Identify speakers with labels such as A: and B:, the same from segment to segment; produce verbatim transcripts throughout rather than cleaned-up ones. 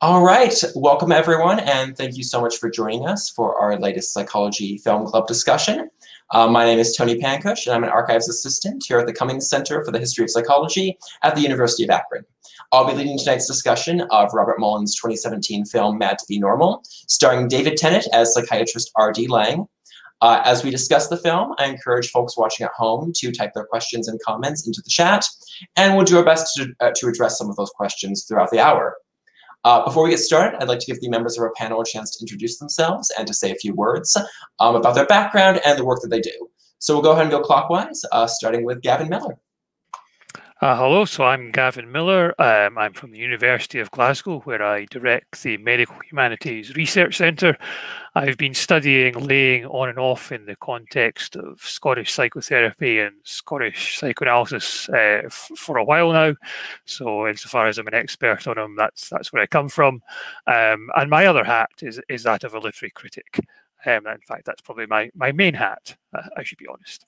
A: All right, welcome everyone, and thank you so much for joining us for our latest Psychology Film Club discussion. Uh, my name is Tony Pankush, and I'm an archives assistant here at the Cummings Center for the History of Psychology at the University of Akron. I'll be leading tonight's discussion of Robert Mullen's twenty seventeen film Mad to Be Normal, starring David Tennant as psychiatrist R D Laing. Uh, as we discuss the film, I encourage folks watching at home to type their questions and comments into the chat, and we'll do our best to, uh, to address some of those questions throughout the hour. Uh, before we get started, I'd like to give the members of our panel a chance to introduce themselves and to say a few words um, about their background and the work that they do. So we'll go ahead and go clockwise, uh, starting with Gavin Miller.
B: Uh, hello, so I'm Gavin Miller. Um, I'm from the University of Glasgow, where I direct the Medical Humanities Research Centre. I've been studying Laing on and off in the context of Scottish psychotherapy and Scottish psychoanalysis uh, for a while now. So insofar as I'm an expert on him, that's that's where I come from. Um, and my other hat is, is that of a literary critic. Um, in fact, that's probably my, my main hat, uh, I should be honest.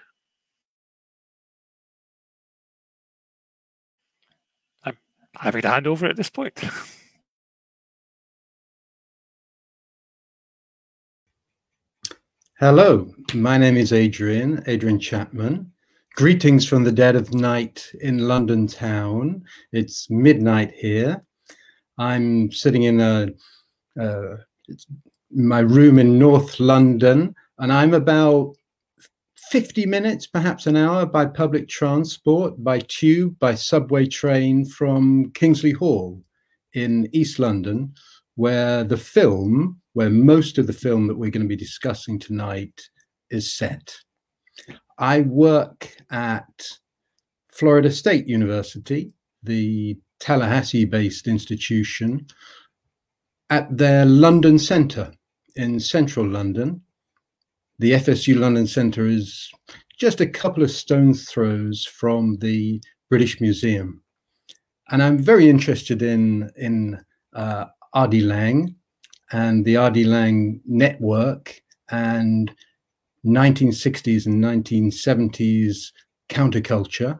B: Having to hand over at this point.
C: Hello, my name is Adrian, Adrian Chapman. Greetings from the dead of night in London town. It's midnight here. I'm sitting in a, uh, my room in North London, and I'm about fifty minutes, perhaps an hour, by public transport, by tube, by subway train from Kingsley Hall in East London, where the film, where most of the film that we're going to be discussing tonight is set. I work at Florida State University, the Tallahassee-based institution, at their London Centre in central London. The F S U London Centre is just a couple of stones throws from the British Museum. And I'm very interested in, in uh, R D Laing and the R D Laing network and nineteen sixties and nineteen seventies counterculture.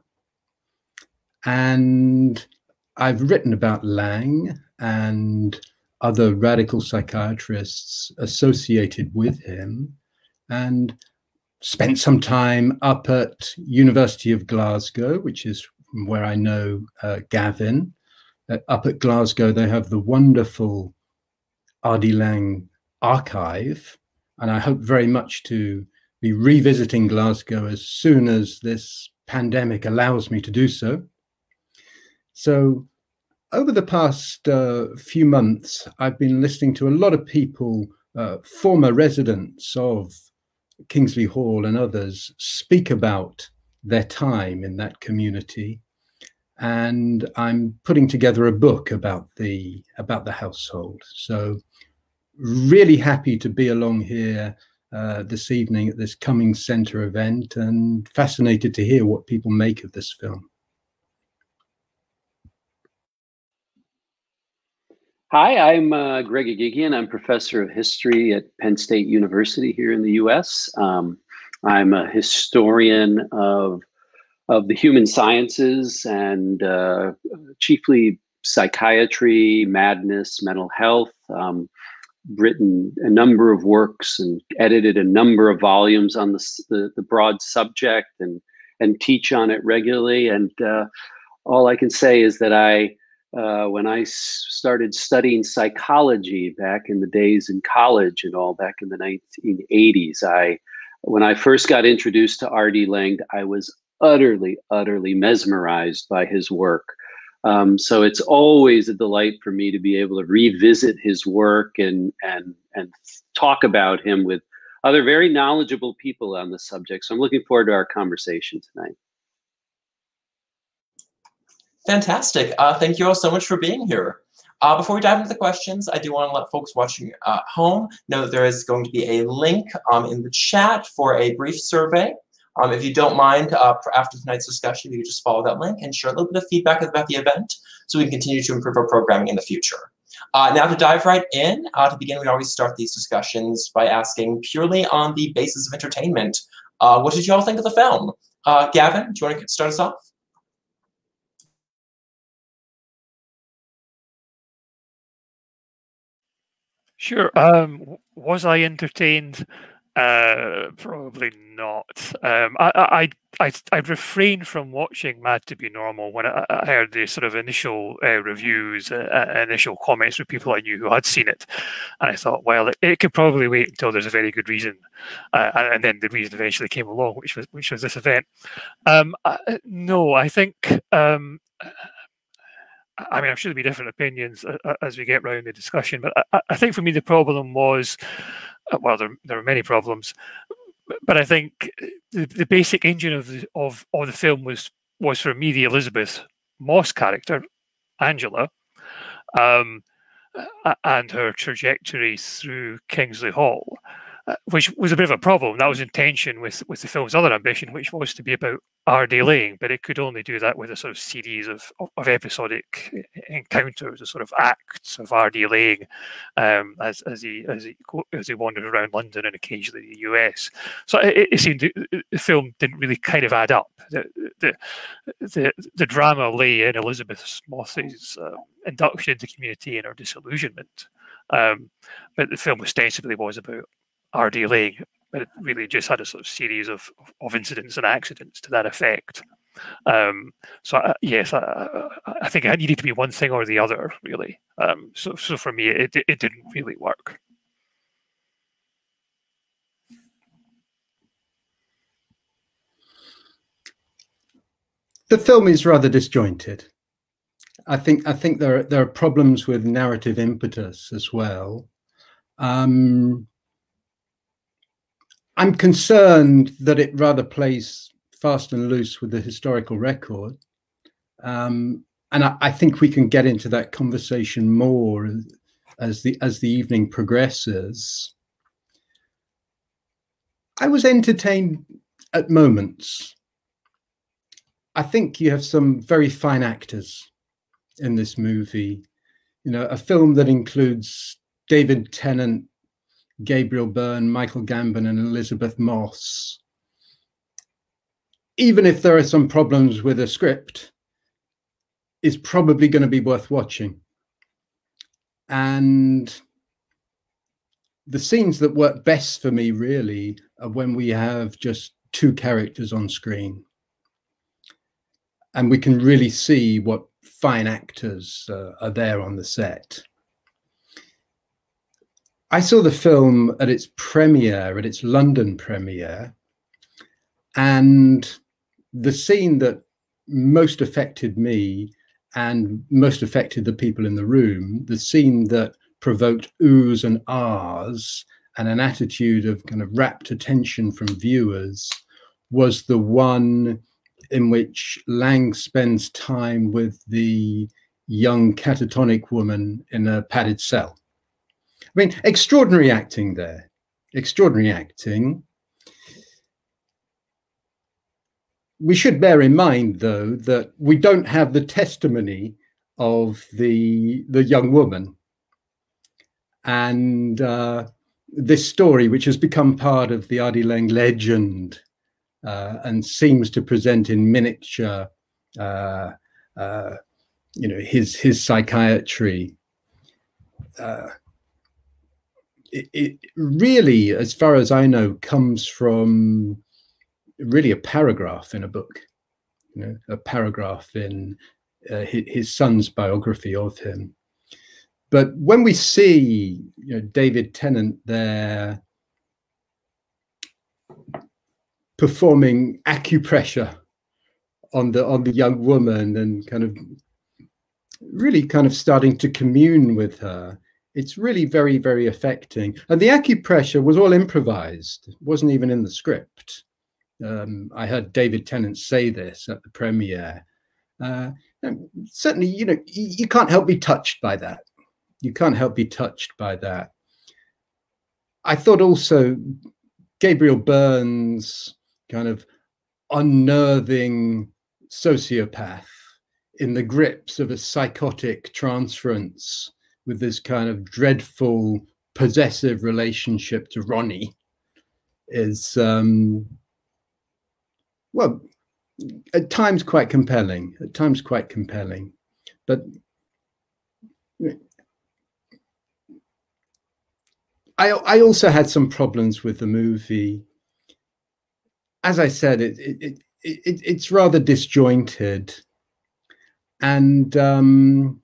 C: And I've written about Laing and other radical psychiatrists associated with him, and spent some time up at University of Glasgow, which is where I know uh, Gavin. Uh, up at Glasgow, they have the wonderful R D Laing archive, and I hope very much to be revisiting Glasgow as soon as this pandemic allows me to do so. So over the past uh, few months, I've been listening to a lot of people, uh, former residents of Kingsley Hall and others, speak about their time in that community, and I'm putting together a book about the about the household. So really happy to be along here uh, this evening at this Cummings Center event, and fascinated to hear what people make of this film.
D: Hi, I'm uh, Greg Agigian. I'm professor of history at Penn State University here in the U S. Um, I'm a historian of, of the human sciences and uh, chiefly psychiatry, madness, mental health. Um, written a number of works and edited a number of volumes on the, the, the broad subject, and, and teach on it regularly. And uh, all I can say is that I Uh, when I started studying psychology back in the days in college and all back in the nineteen eighties, I, when I first got introduced to R D Laing, I was utterly, utterly mesmerized by his work. Um, so it's always a delight for me to be able to revisit his work and, and, and talk about him with other very knowledgeable people on the subject. So I'm looking forward to our conversation tonight.
A: Fantastic. Uh, thank you all so much for being here. Uh, before we dive into the questions, I do want to let folks watching uh, at home know that there is going to be a link um, in the chat for a brief survey. Um, if you don't mind, uh, after tonight's discussion, you can just follow that link and share a little bit of feedback about the event so we can continue to improve our programming in the future. Uh, now to dive right in, uh, to begin, we always start these discussions by asking purely on the basis of entertainment. Uh, what did you all think of the film? Uh, Gavin, do you want to start us off?
B: Sure. Um, w- was I entertained? Uh, probably not. Um, I, I, I, I I refrained from watching Mad to Be Normal when I, I heard the sort of initial uh, reviews, uh, uh, initial comments from people I knew who had seen it, and I thought, well, it, it could probably wait until there's a very good reason, uh, and, and then the reason eventually came along, which was which was this event. Um, uh, no, I think. Um, I mean, I'm sure there'll be different opinions uh, as we get round the discussion, but I, I think for me the problem was, uh, well, there, there are many problems, but I think the, the basic engine of the of, of the film was was for me the Elizabeth Moss character, Angela, um, and her trajectory through Kingsley Hall, uh, which was a bit of a problem. That was in tension with with the film's other ambition, which was to be about R D Laing, but it could only do that with a sort of series of, of, of episodic encounters, a sort of acts of R D Laing um, as as he as he as he wandered around London and occasionally the U S. So it, it seemed the, the film didn't really kind of add up. The the the, the drama lay in Elizabeth Moss's uh, induction into community and her disillusionment, um, but the film ostensibly was about R D Laing, but it really just had a sort of series of, of incidents and accidents to that effect. Um, so uh, yes, I, I think it needed to be one thing or the other, really. Um, so, so for me, it it didn't really work.
C: The film is rather disjointed. I think I think there are, there are problems with narrative impetus as well. Um, I'm concerned that it rather plays fast and loose with the historical record. Um, and I, I think we can get into that conversation more as the, as the evening progresses. I was entertained at moments. I think you have some very fine actors in this movie. You know, a film that includes David Tennant, Gabriel Byrne, Michael Gambon, and Elizabeth Moss. Even if there are some problems with the script, is probably going to be worth watching. And the scenes that work best for me really are when we have just two characters on screen. And we can really see what fine actors uh, are there on the set. I saw the film at its premiere, at its London premiere, and the scene that most affected me and most affected the people in the room, the scene that provoked oohs and ahs and an attitude of kind of rapt attention from viewers, was the one in which Laing spends time with the young catatonic woman in a padded cell. I mean, extraordinary acting there, extraordinary acting. We should bear in mind, though, that we don't have the testimony of the, the young woman. And uh, this story, which has become part of the R D Laing legend uh, and seems to present in miniature, uh, uh, you know, his, his psychiatry, uh, It, it really, as far as I know, comes from really a paragraph in a book, you know, a paragraph in uh, his, his son's biography of him. But when we see, you know, David Tennant there performing acupressure on the on the young woman and kind of really kind of starting to commune with her, it's really very, very affecting. And the acupressure was all improvised. It wasn't even in the script. Um, I heard David Tennant say this at the premiere. Uh, certainly, you know, you, you can't help be touched by that. You can't help be touched by that. I thought also Gabriel Byrne's kind of unnerving sociopath in the grips of a psychotic transference with this kind of dreadful possessive relationship to Ronnie is, um, well, at times quite compelling, at times quite compelling. But I, I also had some problems with the movie. As I said, it, it, it, it it's rather disjointed. And um,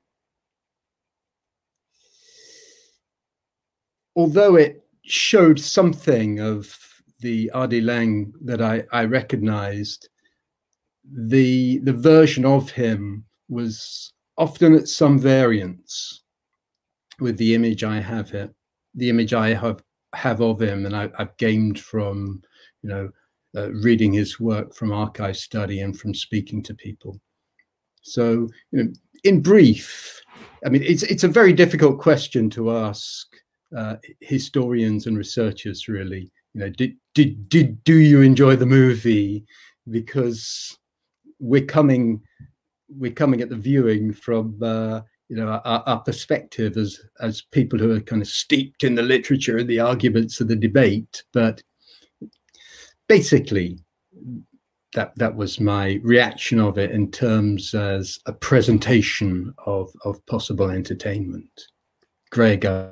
C: although it showed something of the R D Laing that I, I recognized, the the version of him was often at some variance with the image I have it, the image I have have of him, and I, I've gained from, you know, uh, reading his work, from archive study, and from speaking to people. So, you know, in brief, I mean, it's it's a very difficult question to ask uh, historians and researchers, really. You know, did did did do you enjoy the movie? Because we're coming we're coming at the viewing from uh, you know, our, our perspective as as people who are kind of steeped in the literature and the arguments of the debate. But basically, that that was my reaction of it in terms as a presentation of of possible entertainment. Greg. Uh,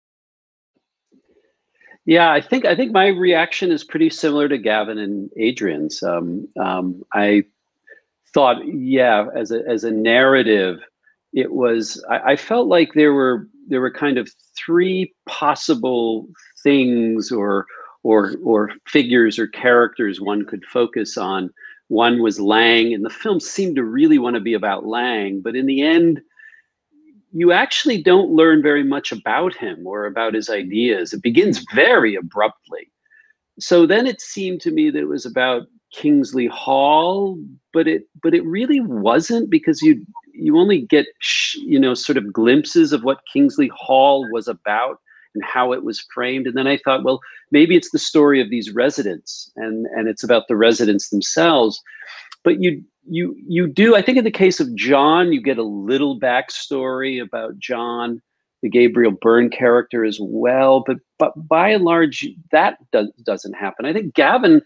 D: Yeah, I think I think my reaction is pretty similar to Gavin and Adrian's. Um, um, I thought, yeah, as a as a narrative, it was. I, I felt like there were there were kind of three possible things or or or figures or characters one could focus on. One was Laing, and the film seemed to really want to be about Laing, but in the end, you actually don't learn very much about him or about his ideas. It begins very abruptly. So then it seemed to me that it was about Kingsley Hall, but it but it really wasn't, because you you only get sh- you know sort of glimpses of what Kingsley Hall was about and how it was framed. And then I thought, well, maybe it's the story of these residents, and and it's about the residents themselves. But you you you do, I think in the case of John, you get a little backstory about John, the Gabriel Byrne character, as well. But but by and large, that does, doesn't happen. I think Gavin,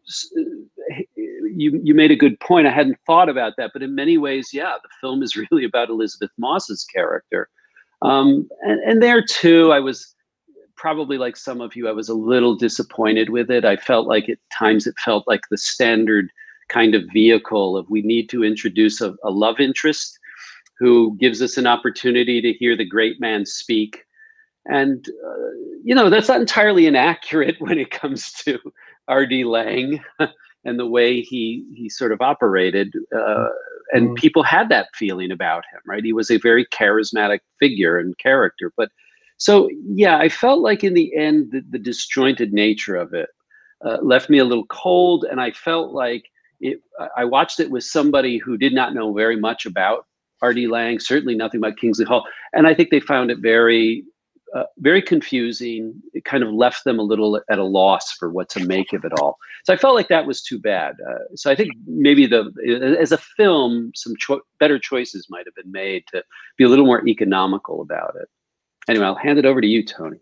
D: you you made a good point. I hadn't thought about that, but in many ways, yeah, the film is really about Elizabeth Moss's character. Um, and, and there too, I was probably like some of you, I was a little disappointed with it. I felt like at times it felt like the standard kind of vehicle of, we need to introduce a, a love interest who gives us an opportunity to hear the great man speak. And, uh, you know, that's not entirely inaccurate when it comes to R D Laing and the way he he sort of operated. Uh, and mm. people had that feeling about him, right? He was a very charismatic figure and character. But so, yeah, I felt like in the end, the, the disjointed nature of it uh, left me a little cold. And I felt like it, I watched it with somebody who did not know very much about R D Laing, certainly nothing about Kingsley Hall. And I think they found it very, uh, very confusing. It kind of left them a little at a loss for what to make of it all. So I felt like that was too bad. Uh, so I think maybe the as a film, some cho- better choices might have been made to be a little more economical about it. Anyway, I'll hand it over to you, Tony.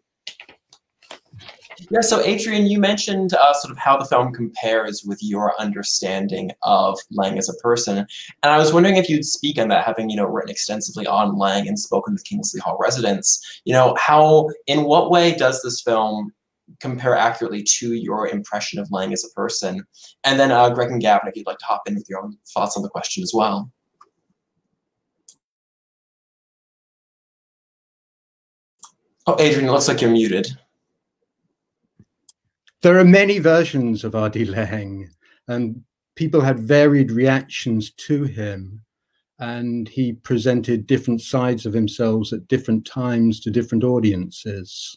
A: Yeah, so Adrian, you mentioned uh, sort of how the film compares with your understanding of Laing as a person. And I was wondering if you'd speak on that, having, you know, written extensively on Laing and spoken with Kingsley Hall residents. You know, how, in what way does this film compare accurately to your impression of Laing as a person? And then uh, Greg and Gavin, if you'd like to hop in with your own thoughts on the question as well. Oh, Adrian, it looks like you're muted.
C: There are many versions of R D Laing, and people had varied reactions to him, and he presented different sides of himself at different times to different audiences.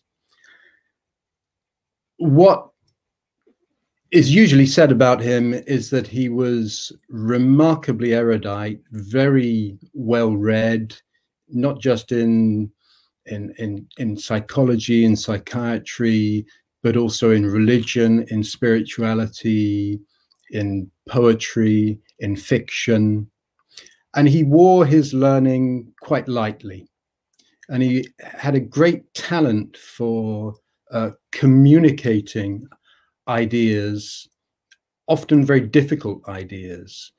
C: What is usually said about him is that he was remarkably erudite, very well read, not just in in in, in psychology and psychiatry, but also in religion, in spirituality, in poetry, in fiction. And he wore his learning quite lightly. And he had a great talent for uh, communicating ideas, often very difficult ideas.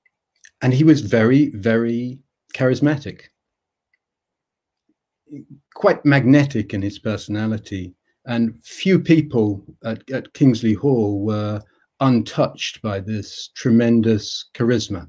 C: And he was very, very charismatic. quite magnetic in his personality, and few people at, at Kingsley Hall were untouched by this tremendous charisma.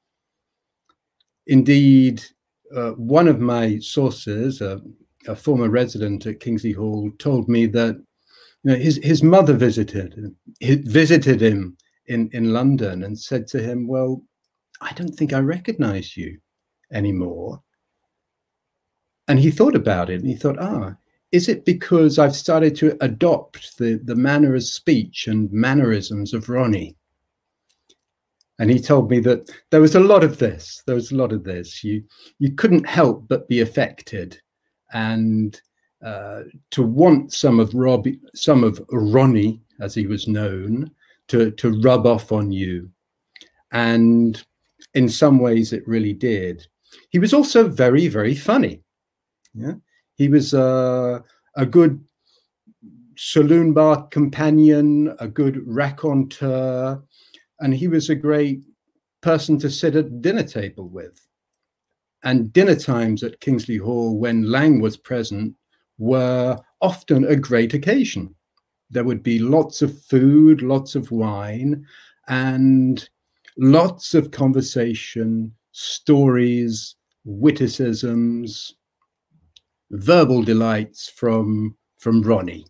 C: Indeed, uh, one of my sources, uh, a former resident at Kingsley Hall, told me that you know, his, his mother visited, visited him in, in London and said to him, well, I don't think I recognize you anymore. And he thought about it and he thought, ah, is it because I've started to adopt the, the manner of speech and mannerisms of Ronnie? And he told me that there was a lot of this, there was a lot of this. You, you couldn't help but be affected, and uh, to want some of Robbie, some of Ronnie, as he was known, to, to rub off on you. And in some ways it really did. He was also very, very funny. Yeah, he was uh, a good saloon bar companion, a good raconteur, and he was a great person to sit at dinner table with. And dinner times at Kingsley Hall, when Lang was present, were often a great occasion. There would be lots of food, lots of wine, and lots of conversation, stories, witticisms, verbal delights from, from Ronnie.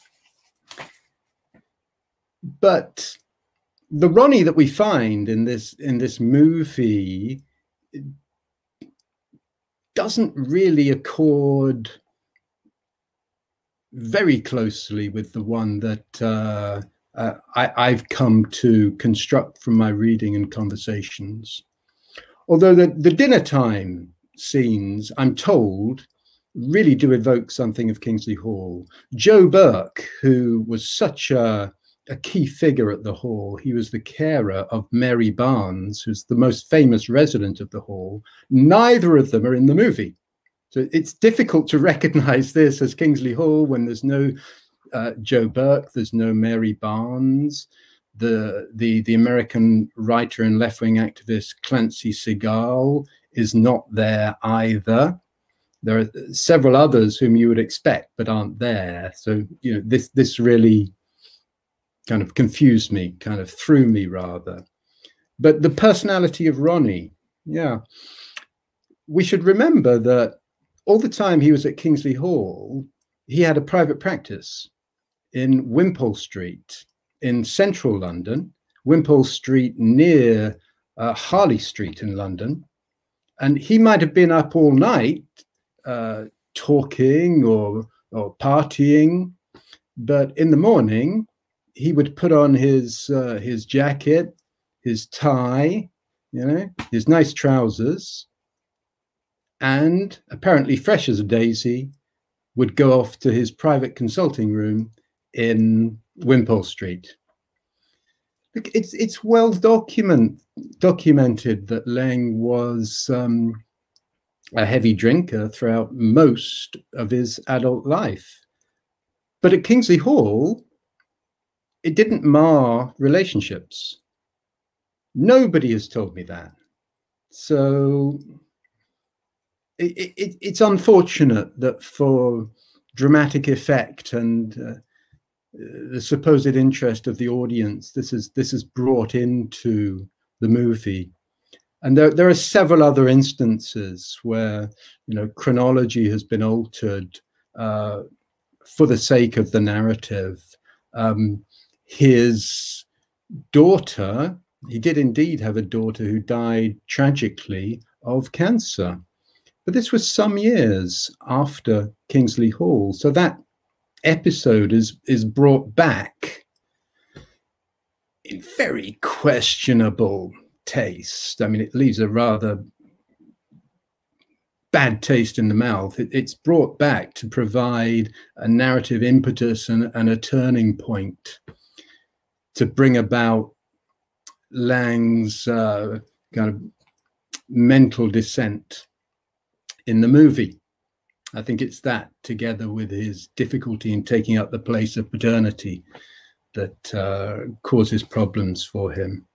C: But the Ronnie that we find in this, in this movie doesn't really accord very closely with the one that uh, uh, I, I've come to construct from my reading and conversations. Although the, the dinner time scenes, I'm told, really do evoke something of Kingsley Hall. Joe Burke, who was such a, a key figure at the Hall, he was the carer of Mary Barnes, who's the most famous resident of the Hall. Neither of them are in the movie. So it's difficult to recognize this as Kingsley Hall when there's no uh, Joe Burke, there's no Mary Barnes. The, the, the American writer and left-wing activist Clancy Segal is not there either. There are several others whom you would expect but aren't there. So, you know, this, this really kind of confused me, kind of threw me rather. But the personality of Ronnie, yeah. We should remember that all the time he was at Kingsley Hall, he had a private practice in Wimpole Street in central London, Wimpole Street near uh, Harley Street in London. And he might have been up all night uh, talking or, or partying, but in the morning, he would put on his, uh, his jacket, his tie, you know, his nice trousers, and apparently fresh as a daisy, would go off to his private consulting room in Wimpole Street. Look, it's it's well document, documented that Lang was um, a heavy drinker throughout most of his adult life. But at Kingsley Hall, it didn't mar relationships. Nobody has told me that. So It, it, it's unfortunate that for dramatic effect and uh, the supposed interest of the audience, this is this is brought into the movie. And there, there are several other instances where, you know, chronology has been altered uh, for the sake of the narrative. Um, his daughter, he did indeed have a daughter who died tragically of cancer. But this was some years after Kingsley Hall. So that episode is, is brought back in very questionable taste. I mean, it leaves a rather bad taste in the mouth. It, it's brought back to provide a narrative impetus and, and a turning point to bring about Lang's uh, kind of mental descent in the movie. I think it's that, together with his difficulty in taking up the place of paternity, that uh, causes problems for him.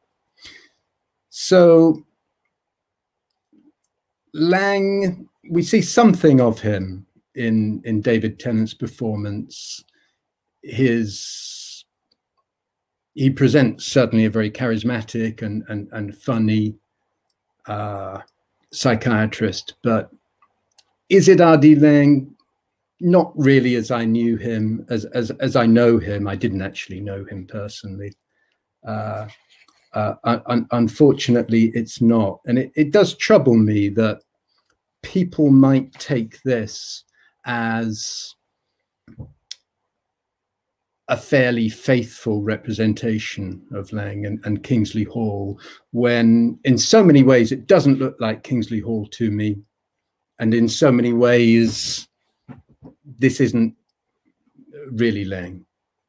C: So Lang, we see something of him in in David Tennant's performance. His he presents certainly a very charismatic and and, and funny uh, psychiatrist, but is it R D Laing? Not really, as I knew him, as as as I know him. I didn't actually know him personally. Uh, uh, un unfortunately, it's not, and it, it does trouble me that people might take this as a fairly faithful representation of Laing and, and Kingsley Hall, when in so many ways it doesn't look like Kingsley Hall to me, and in so many ways this isn't really Laing.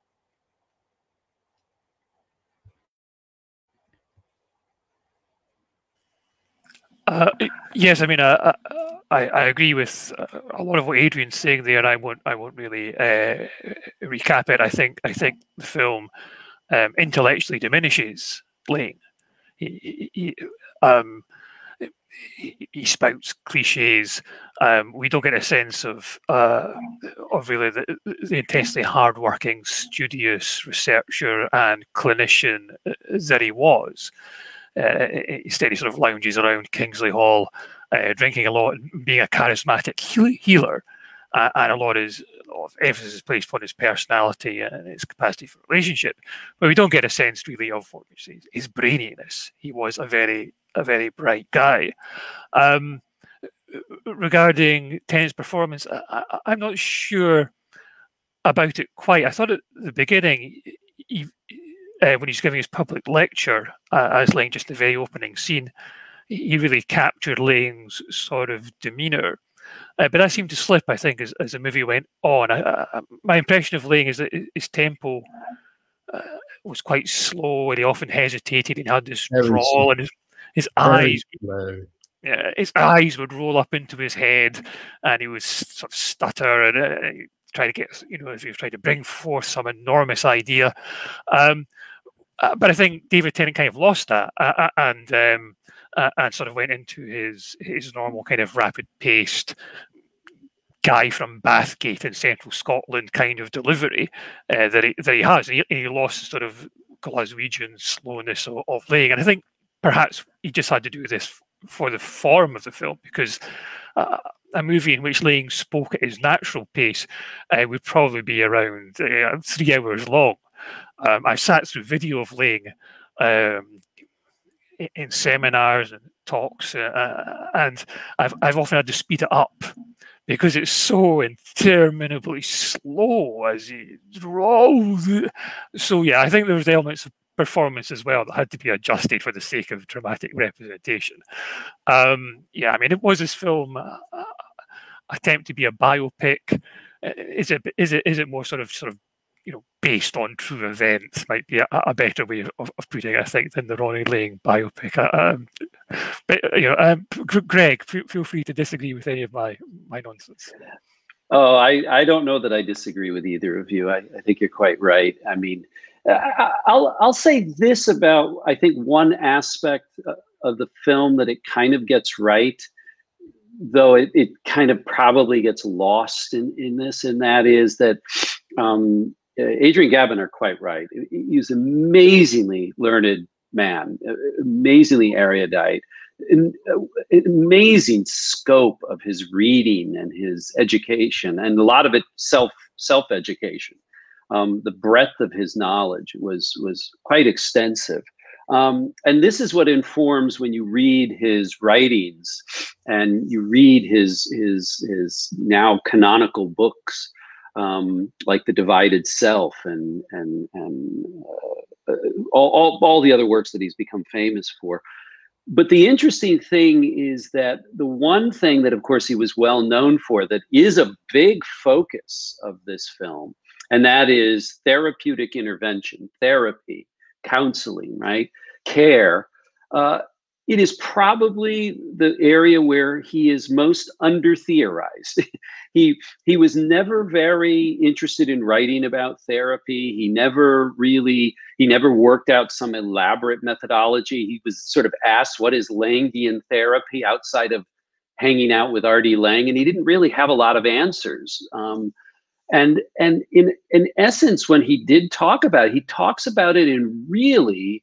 B: Uh, yes, I mean, uh, I, I agree with a lot of what Adrian's saying there. I won't I won't really uh, recap it. I think I think the film um, intellectually diminishes Laing. He, he, um, he, he spouts cliches. Um, we don't get a sense of uh, of really the, the intensely hardworking, studious researcher and clinician that he was. Uh, instead, he sort of lounges around Kingsley Hall, uh, drinking a lot, and being a charismatic healer, uh, and a lot, is, a lot of emphasis is placed on his personality and his capacity for relationship. But we don't get a sense really of what his, his braininess. He was a very, a very bright guy. Um, regarding Tennant's performance, I, I, I'm not sure about it quite. I thought at the beginning, he, Uh, when he's giving his public lecture, uh, as Laing, just the very opening scene, he really captured Laing's sort of demeanour. Uh, but that seemed to slip, I think, as, as the movie went on. I, I, my impression of Laing is that his tempo uh, was quite slow, and he often hesitated and had this drawl, and his, his eyes, yeah, his eyes would roll up into his head, and he would sort of stutter and uh, try to get, you know, if he was trying to bring forth some enormous idea. Um, Uh, but I think David Tennant kind of lost that uh, and um, uh, and sort of went into his his normal kind of rapid-paced guy from Bathgate in central Scotland kind of delivery uh, that he that he has. And he, he lost the sort of Glaswegian slowness of, of Laing, and I think perhaps he just had to do this for the form of the film, because uh, a movie in which Laing spoke at his natural pace uh, would probably be around uh, three hours long. Um, I sat through video of Laing um, in, in seminars and talks, uh, and I've I've often had to speed it up because it's so interminably slow as he rolls. So yeah, I think there was elements of performance as well that had to be adjusted for the sake of dramatic representation. Um, yeah, I mean, it was this film uh, attempt to be a biopic. Is it is it is it more sort of sort of you know, based on true events might be a, a better way of, of putting it, I think, than the Ronnie Laing biopic. Um, but you know, um, Greg, feel free to disagree with any of my my nonsense.
D: Oh, I I don't know that I disagree with either of you. I, I think you're quite right. I mean, I, I'll I'll say this about, I think, one aspect of the film that it kind of gets right, though it, it kind of probably gets lost in in this, and that is that. Um, Adrian Gavin are quite right. He's an amazingly learned man, amazingly erudite, an amazing scope of his reading and his education, and a lot of it self self education. Um, the breadth of his knowledge was was quite extensive, um, and this is what informs when you read his writings and you read his his his now canonical books. Um, like The Divided Self and and and uh, all, all all the other works that he's become famous for. But the interesting thing is that the one thing that, of course, he was well known for, that is a big focus of this film, and that is therapeutic intervention, therapy, counseling, right, care. Uh, it is probably the area where he is most under-theorized. He he was never very interested in writing about therapy. He never really, he never worked out some elaborate methodology. He was sort of asked, what is Langian therapy outside of hanging out with R D Laing, and he didn't really have a lot of answers. Um, and and in in essence, when he did talk about it, he talks about it in really,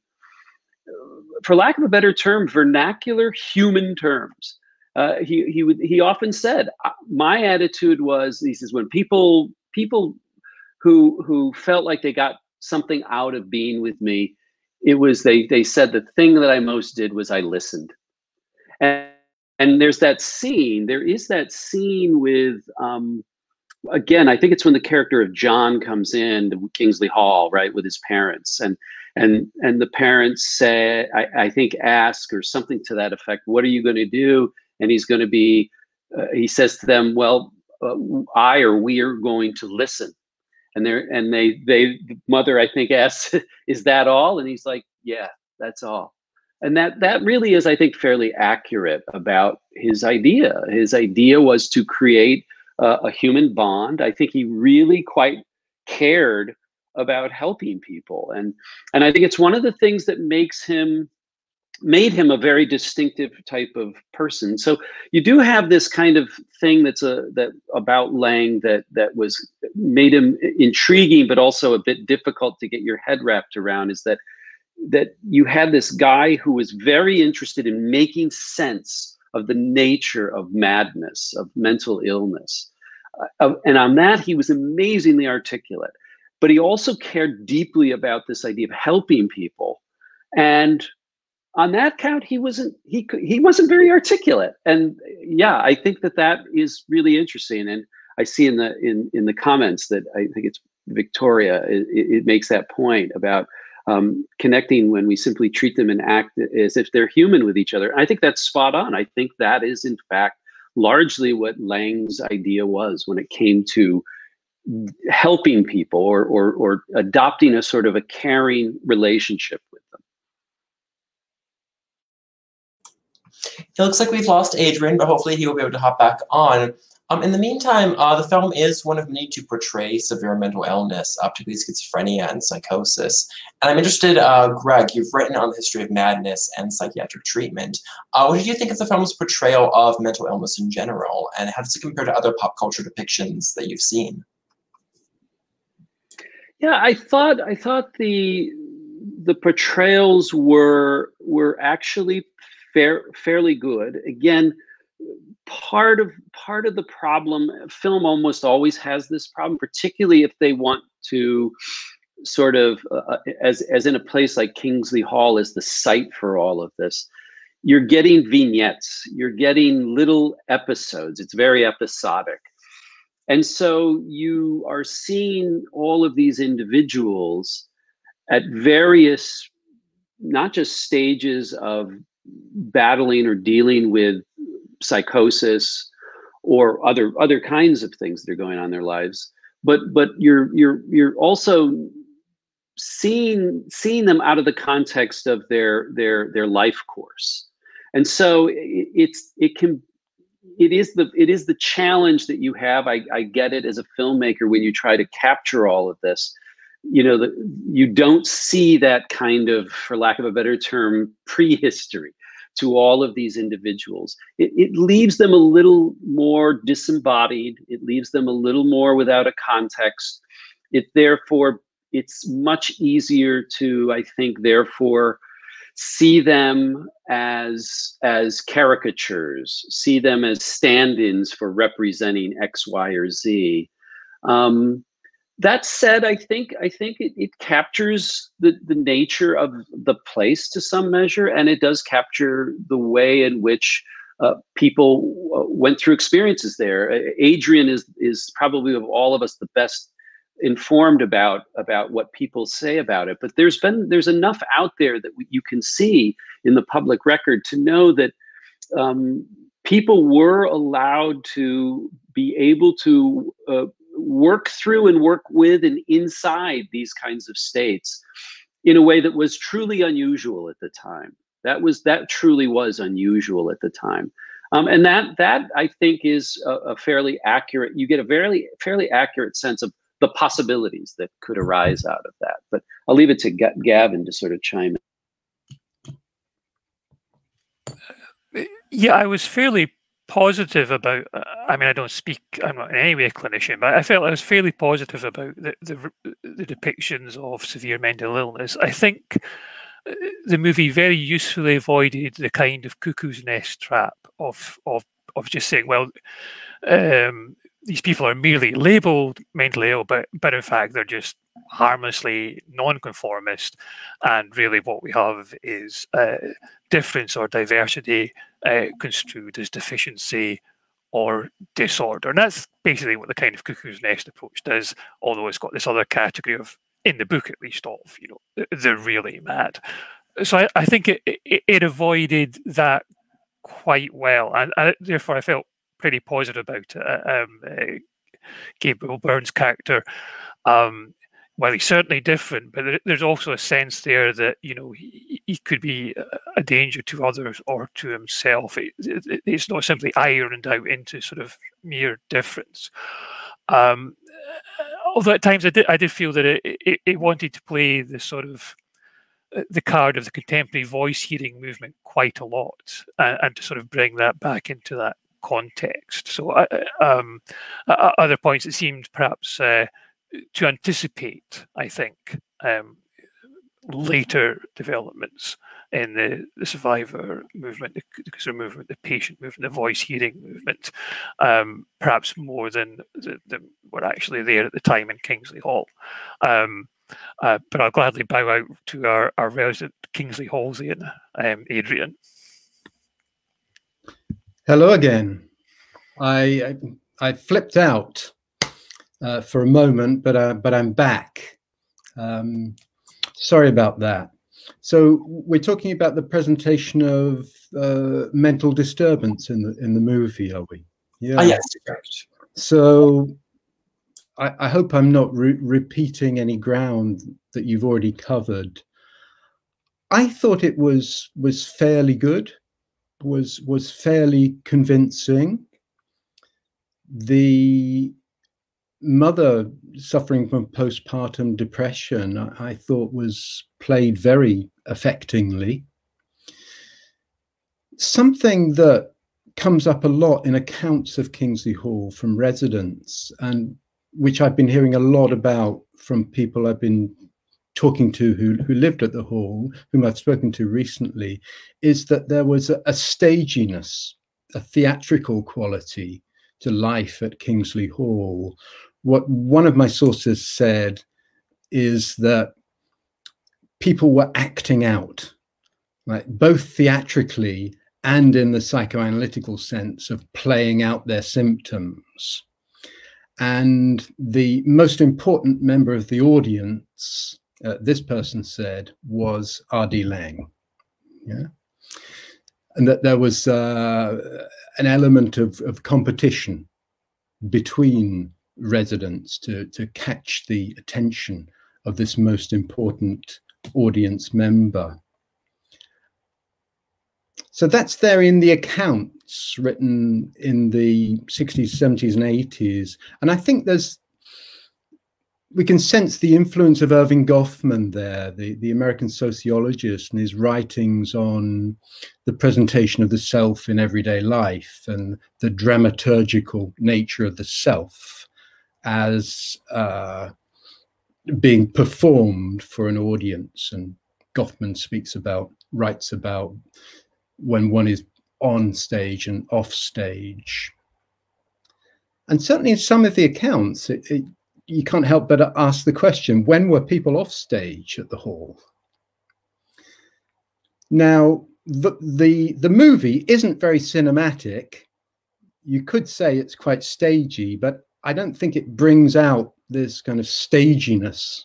D: for lack of a better term, vernacular human terms. Uh, he he would he often said, my attitude was, he says, when people people who who felt like they got something out of being with me, it was they they said the thing that I most did was I listened. And and there's that scene. There is that scene with um, again, I think it's when the character of John comes in to Kingsley Hall, right, with his parents, and and and the parents say, I, I think, ask or something to that effect, what are you going to do? And he's going to be, uh, he says to them, well, uh, I or we are going to listen. And they're and they they the mother, I think, asks, is that all? And he's like, yeah, that's all. And that that really is, I think, fairly accurate about his idea. His idea was to create uh, a human bond. I think he really quite cared about helping people, and and I think it's one of the things that makes him made him a very distinctive type of person. So you do have this kind of thing that's a that about Laing that that was made him intriguing, but also a bit difficult to get your head wrapped around, is that that you had this guy who was very interested in making sense of the nature of madness, of mental illness. Uh, and on that, he was amazingly articulate. But he also cared deeply about this idea of helping people. And on that count, he wasn't he he wasn't very articulate. And yeah, I think that that is really interesting. And I see in the in in the comments that I think it's Victoria, it, it makes that point about um, connecting when we simply treat them and act as if they're human with each other. And I think that's spot on. I think that is, in fact, largely what Laing's idea was when it came to helping people or or, or adopting a sort of a caring relationship with them.
A: It looks like we've lost Adrian, but hopefully he will be able to hop back on. Um, in the meantime, uh, the film is one of many to portray severe mental illness, uh, particularly schizophrenia and psychosis. And I'm interested, uh, Greg, you've written on the history of madness and psychiatric treatment. Uh, what did you think of the film's portrayal of mental illness in general, and how does it compare to other pop culture depictions that you've seen?
D: Yeah, I thought I thought the the portrayals were were actually fair, fairly good. Again, part of part of the problem, film almost always has this problem, particularly if they want to sort of, uh, as as in a place like Kingsley Hall is the site for all of this, you're getting vignettes, you're getting little episodes. It's very episodic. And so you are seeing all of these individuals at various, not just stages of battling or dealing with psychosis or other other kinds of things that are going on in their lives, but but you're you're you're also seeing seeing them out of the context of their their their life course. And so it, it's it can it is the it is the challenge that you have. I, I get it as a filmmaker when you try to capture all of this. You know, the, you don't see that kind of, for lack of a better term, prehistory to all of these individuals. It, it leaves them a little more disembodied. It leaves them a little more without a context. It therefore, it's much easier to, I think, therefore, see them as as caricatures, see them as stand-ins for representing X, Y, or Z. Um, that said, I think I think it, it captures the the nature of the place to some measure, and it does capture the way in which uh, people uh, went through experiences there. Adrian is is probably of all of us the best informed about about what people say about it, but there's been there's enough out there that you can see in the public record to know that um, people were allowed to be able to uh, work through and work with and inside these kinds of states in a way that was truly unusual at the time. That was that truly was unusual at the time, um, and that that I think is a, a fairly accurate. You get a very fairly accurate sense of the possibilities that could arise out of that. But I'll leave it to G Gavin to sort of chime in.
B: Yeah, I was fairly positive about, uh, I mean, I don't speak, I'm not in any way a clinician, but I felt I was fairly positive about the, the, the depictions of severe mental illness. I think the movie very usefully avoided the kind of cuckoo's nest trap of, of, of just saying, well, um, these people are merely labelled mentally ill, but, but in fact, they're just harmlessly non-conformist, and really what we have is uh, difference or diversity uh, construed as deficiency or disorder, and that's basically what the kind of cuckoo's nest approach does, although it's got this other category of, in the book at least, of, you know, they're really mad. So I, I think it, it, it avoided that quite well, and, and therefore I felt pretty positive about it. Um, uh, Gabriel Byrne's character, um, well, he's certainly different, but there's also a sense there that, you know, he, he could be a danger to others or to himself. It, it, it's not simply ironed out into sort of mere difference. Um, although at times I did, I did feel that it, it, it wanted to play the sort of the card of the contemporary voice hearing movement quite a lot, and, and to sort of bring that back into that context. So uh, um, at other points it seemed perhaps uh, to anticipate, I think, um, later developments in the, the survivor movement, the, the consumer movement, the patient movement, the voice hearing movement, um, perhaps more than, the, the were actually there at the time in Kingsley Hall. Um, uh, but I'll gladly bow out to our, our resident Kingsley Hallsian, um, Adrian.
C: Hello again. I I, I flipped out uh, for a moment, but uh, but I'm back. Um, sorry about that. So we're talking about the presentation of uh, mental disturbance in the in the movie, are we? Yeah.
A: Oh, yes, correct.
C: So I, I hope I'm not re repeating any ground that you've already covered. I thought it was was fairly good. was was fairly convincing. The mother suffering from postpartum depression, I, I thought was played very affectingly. Something that comes up a lot in accounts of Kingsley Hall from residents, and which I've been hearing a lot about from people I've been talking to who, who lived at the Hall, whom I've spoken to recently, is that there was a, a staginess, a theatrical quality to life at Kingsley Hall. What one of my sources said is that people were acting out, like both theatrically and in the psychoanalytical sense of playing out their symptoms. And the most important member of the audience, Uh, this person said, was R D Laing, yeah, and that there was uh, an element of, of competition between residents to to catch the attention of this most important audience member. So that's there in the accounts written in the sixties, seventies, and eighties, and I think there's. We can sense the influence of Irving Goffman there, the, the American sociologist, and his writings on the presentation of the self in everyday life and the dramaturgical nature of the self as uh, being performed for an audience. And Goffman speaks about, writes about when one is on stage and off stage. And certainly in some of the accounts, it, it you can't help but ask the question, when were people off stage at the Hall? Now, the, the, the movie isn't very cinematic. You could say it's quite stagey, but I don't think it brings out this kind of staginess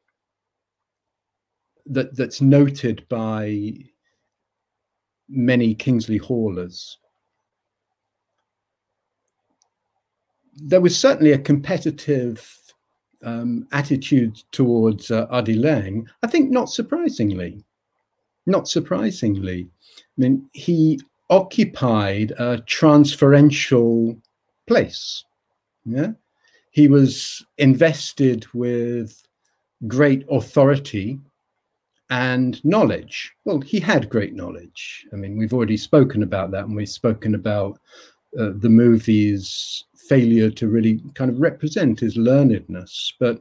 C: that, that's noted by many Kingsley Hallers. There was certainly a competitive Um, attitude towards uh, R D Laing, I think not surprisingly, not surprisingly. I mean, he occupied a transferential place. Yeah, he was invested with great authority and knowledge. Well, he had great knowledge. I mean, we've already spoken about that, and we've spoken about uh, the movie's failure to really kind of represent his learnedness. But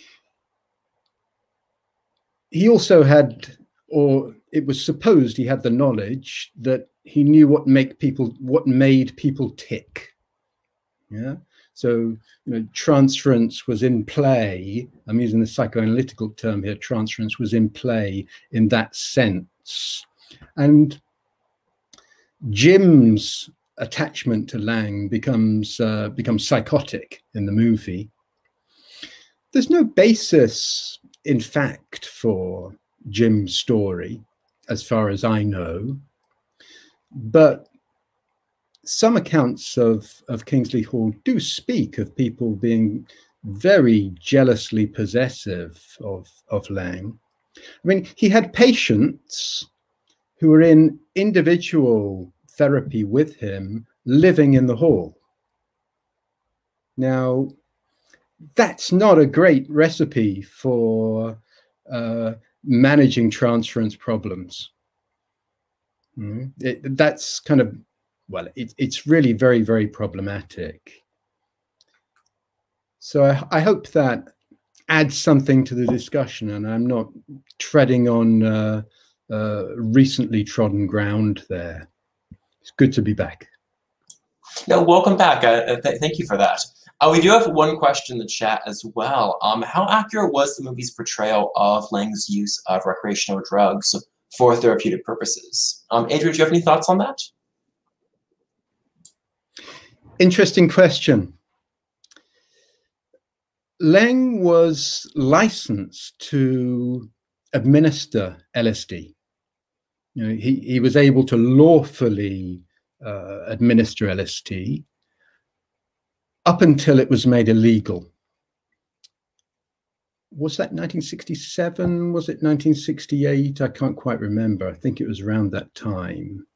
C: he also had, or it was supposed he had, the knowledge that he knew what make people, what made people tick. Yeah. So, you know, transference was in play. I'm using the psychoanalytical term here. Transference was in play in that sense. And Jim's attachment to Lang becomes uh, becomes psychotic in the movie. There's no basis, in fact, for Jim's story, as far as I know. But some accounts of, of Kingsley Hall do speak of people being very jealously possessive of, of Lang. I mean, he had patients who were in individual therapy with him, living in the hall. Now, that's not a great recipe for uh, managing transference problems. Mm. It, that's kind of, well, it, it's really very, very problematic. So I, I hope that adds something to the discussion, and I'm not treading on uh, uh, recently trodden ground there. It's good to be back.
A: No, welcome back. Uh, th thank you for that. Uh, we do have one question in the chat as well. Um, how accurate was the movie's portrayal of Lang's use of recreational drugs for therapeutic purposes? Um, Adrian, do you have any thoughts on that?
C: Interesting question. Lang was licensed to administer L S D. You know, he, he was able to lawfully uh, administer L S D up until it was made illegal. Was that nineteen sixty-seven? Was it nineteen sixty-eight? I can't quite remember. I think it was around that time.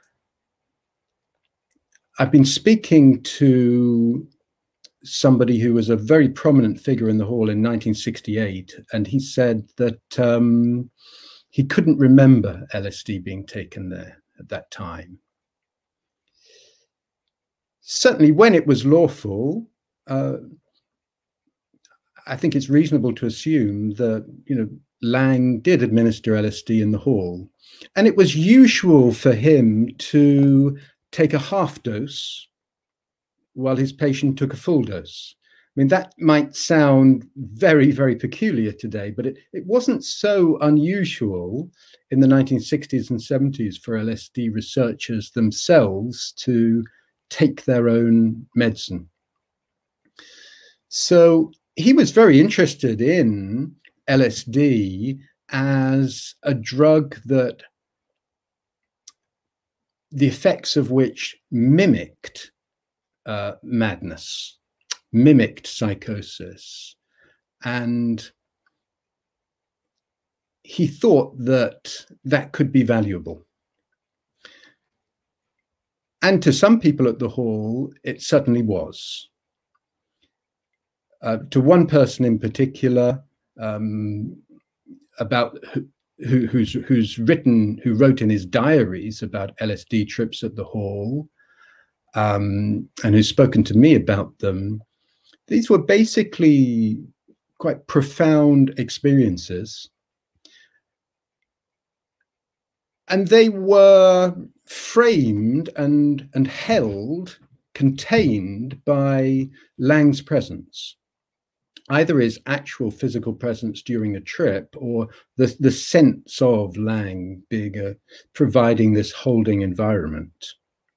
C: I've been speaking to somebody who was a very prominent figure in the hall in nineteen sixty-eight, and he said that um, he couldn't remember L S D being taken there at that time. Certainly when it was lawful, uh, I think it's reasonable to assume that, you know, Lang did administer L S D in the hall, and it was usual for him to take a half dose while his patient took a full dose. I mean, that might sound very, very peculiar today, but it, it wasn't so unusual in the nineteen sixties and seventies for L S D researchers themselves to take their own medicine. So he was very interested in L S D as a drug that the effects of which mimicked uh, madness, mimicked psychosis. And he thought that that could be valuable. And to some people at the hall, it certainly was. Uh, to one person in particular, um, about who, who, who's who's written, who wrote in his diaries about L S D trips at the hall, um, and who's spoken to me about them. These were basically quite profound experiences, and they were framed and and held, contained by Lang's presence, either his actual physical presence during a trip or the, the sense of Lang being a, providing this holding environment.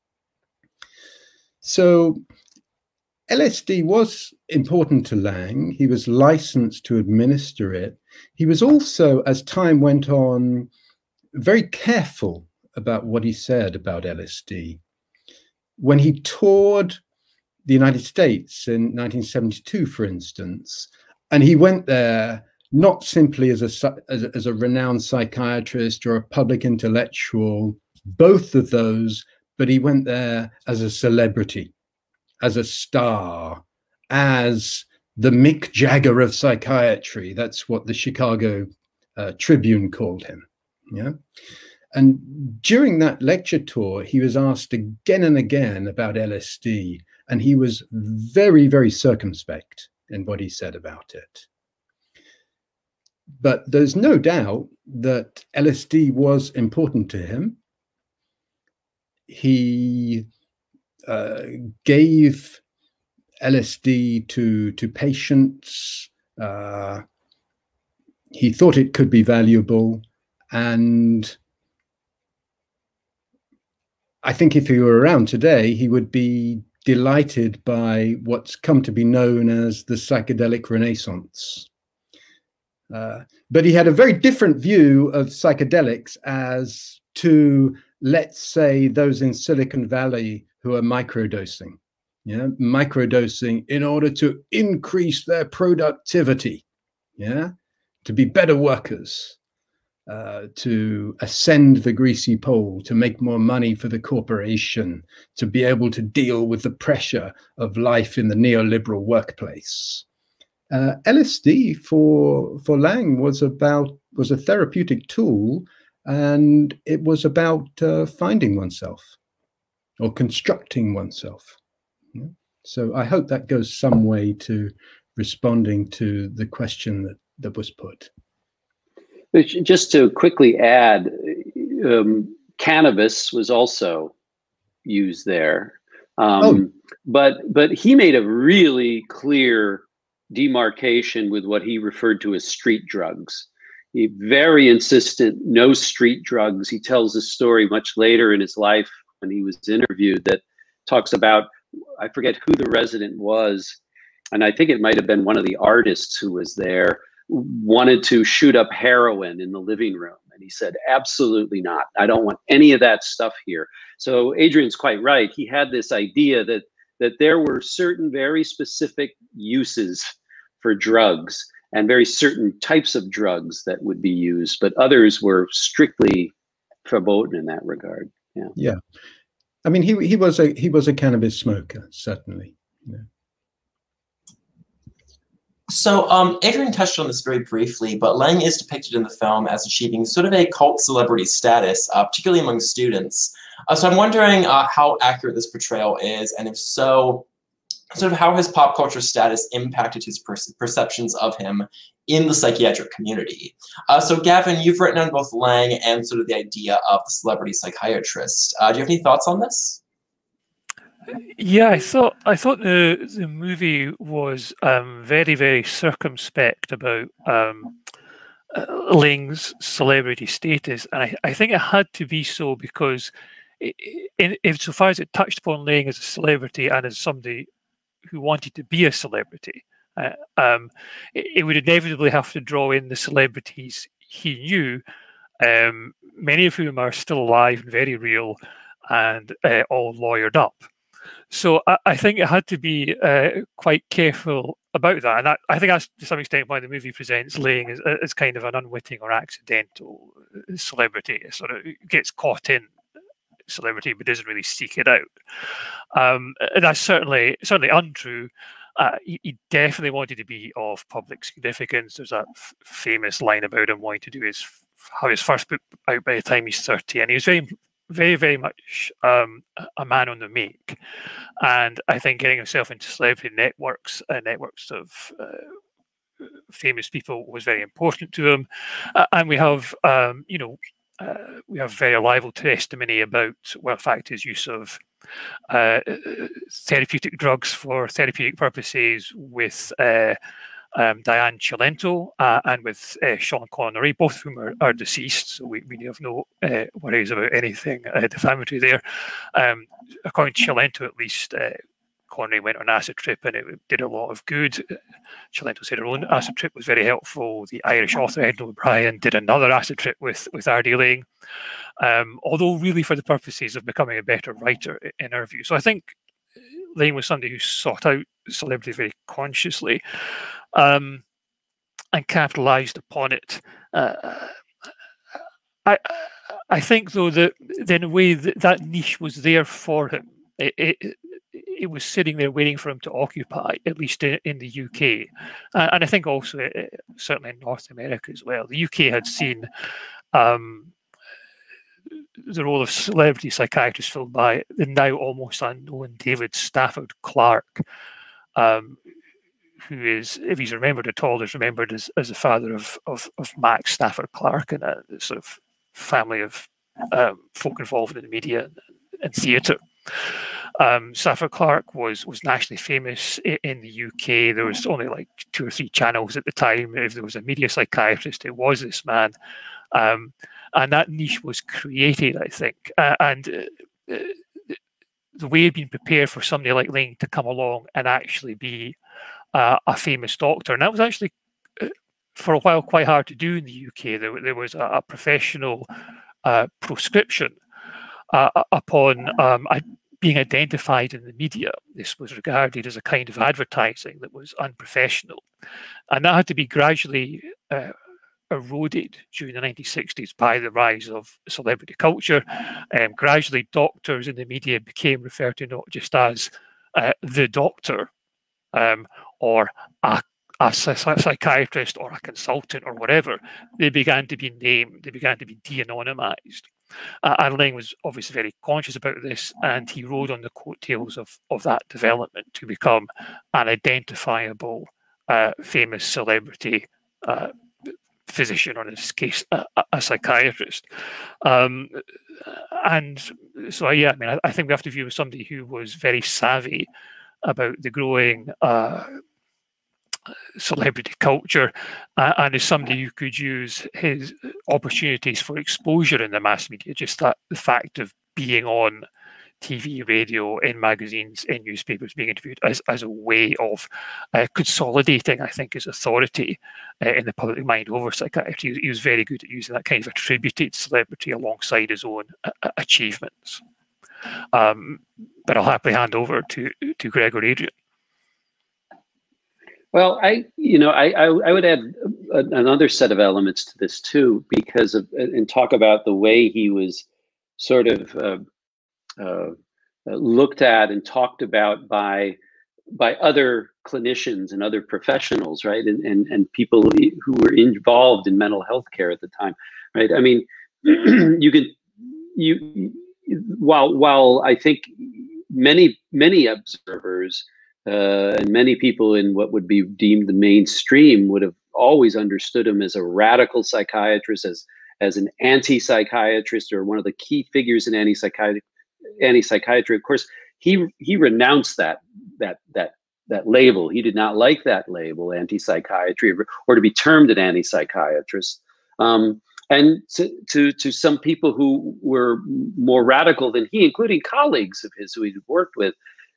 C: So L S D was important to Lang. He was licensed to administer it. He was also, as time went on, very careful about what he said about L S D. When he toured the United States in nineteen seventy-two, for instance, and he went there not simply as a, as a, as a renowned psychiatrist or a public intellectual, both of those, but he went there as a celebrity, as a star, as the Mick Jagger of psychiatry. That's what the Chicago uh, Tribune called him. Yeah. And during that lecture tour, he was asked again and again about L S D, and he was very, very circumspect in what he said about it. But there's no doubt that L S D was important to him. He uh, gave L S D to, to patients. Uh, he thought it could be valuable. And I think if he were around today, he would be delighted by what's come to be known as the psychedelic renaissance. Uh, but he had a very different view of psychedelics as to, let's say, those in Silicon Valley who are microdosing, yeah, microdosing in order to increase their productivity, yeah, to be better workers, uh, to ascend the greasy pole, to make more money for the corporation, to be able to deal with the pressure of life in the neoliberal workplace. Uh, L S D for for Lang was about was a therapeutic tool, and it was about uh, finding oneself or constructing oneself. Yeah. So I hope that goes some way to responding to the question that that was put.
D: Just to quickly add, um, cannabis was also used there, um, oh. but but he made a really clear demarcation with what he referred to as street drugs. He very insistent, no street drugs. He tells a story much later in his life when he was interviewed that talks about, I forget who the resident was, and I think it might have been one of the artists who was there, wanted to shoot up heroin in the living room. And he said, absolutely not. I don't want any of that stuff here. So Adrian's quite right. He had this idea that that there were certain very specific uses for drugs and very certain types of drugs that would be used, but others were strictly verboten in that regard. Yeah.
C: Yeah. I mean, he he was a he was a cannabis smoker, certainly. Yeah.
A: So um, Adrian touched on this very briefly, but Lang is depicted in the film as achieving sort of a cult celebrity status, uh, particularly among students. Uh, so I'm wondering uh, how accurate this portrayal is, and if so, sort of how his pop culture status impacted his per perceptions of him in the psychiatric community. Uh, so Gavin, you've written on both Lang and sort of the idea of the celebrity psychiatrist. Uh, do you have any thoughts on this?
B: Yeah, I thought I thought the the movie was um, very very circumspect about um, uh, Lang's celebrity status, and I, I think it had to be so because, it, in, insofar as it touched upon Lang as a celebrity and as somebody who wanted to be a celebrity, uh, um, it, it would inevitably have to draw in the celebrities he knew, um, many of whom are still alive and very real, and uh, all lawyered up. So I, I think it had to be uh, quite careful about that, and that, I think that's to some extent why the movie presents Lang as, as kind of an unwitting or accidental celebrity. It sort of gets caught in celebrity but doesn't really seek it out. Um, that's certainly certainly untrue. Uh, he, he definitely wanted to be of public significance. There's that f famous line about him wanting to do his have his first book out by the time he's thirty, and he was very very, very much um, a man on the make. And I think getting himself into celebrity networks, uh, networks of uh, famous people was very important to him. Uh, and we have, um, you know, uh, we have very reliable testimony about, well, in fact, his use of uh, therapeutic drugs for therapeutic purposes with uh, Um, Diane Cilento uh, and with uh, Sean Connery, both of whom are, are deceased, so we, we have no uh, worries about anything uh, defamatory there. Um, according to Cilento, at least, uh, Connery went on an acid trip and it did a lot of good. Cilento said her own acid trip was very helpful. The Irish author Edna O'Brien did another acid trip with, with R D Laing, um, although really for the purposes of becoming a better writer, in our view. So I think Laing was somebody who sought out celebrity very consciously. Um, and capitalized upon it. Uh, I I think, though, that in a way that, that niche was there for him. It, it, it was sitting there waiting for him to occupy, at least in, in the U K. Uh, and I think also, uh, certainly in North America as well. The U K had seen um, the role of celebrity psychiatrist filled by the now almost unknown David Stafford Clark, um, who is, if he's remembered at all, is remembered as, as the father of, of, of Max Stafford Clark and a sort of family of um, folk involved in the media and, and theatre. Um, Stafford Clark was was nationally famous in, in the U K. There was only like two or three channels at the time. If there was a media psychiatrist, it was this man. Um, and that niche was created, I think. Uh, and uh, the way it'd been prepared for somebody like Laing to come along and actually be uh, a famous doctor. And that was actually, uh, for a while, quite hard to do in the U K. There, there was a, a professional uh, proscription uh, upon um, a, being identified in the media. This was regarded as a kind of advertising that was unprofessional. And that had to be gradually uh, eroded during the nineteen sixties by the rise of celebrity culture. Um, gradually, doctors in the media became referred to not just as uh, the doctor um, or a, a psychiatrist or a consultant or whatever. They began to be named, they began to be de-anonymized. Uh, and Laing was obviously very conscious about this, and he rode on the coattails of, of that development to become an identifiable, uh, famous celebrity uh, physician, or in this case, a, a psychiatrist. Um, and so, yeah, I mean, I, I think we have to view him as somebody who was very savvy about the growing uh, celebrity culture, uh, and is somebody who could use his opportunities for exposure in the mass media, just that the fact of being on T V, radio, in magazines, in newspapers, being interviewed as, as a way of uh, consolidating, I think, his authority uh, in the public mind over psychiatry. He, he was very good at using that kind of attributed celebrity alongside his own uh, achievements. Um, but I'll happily hand over to, to Greg or Adrian.
D: Well, I, you know, I, I, I would add a, another set of elements to this too, because of, and talk about the way he was sort of uh, uh, looked at and talked about by by other clinicians and other professionals, right, and and and people who were involved in mental health care at the time, right. I mean, you can you while while I think many many observers. Uh, and many people in what would be deemed the mainstream would have always understood him as a radical psychiatrist, as as an anti-psychiatrist, or one of the key figures in anti-psychiatry. Anti-psychiatry. Of course, he he renounced that that that that label. He did not like that label, anti-psychiatry, or to be termed an anti-psychiatrist. Um, and to, to to some people who were more radical than he, including colleagues of his who he'd worked with.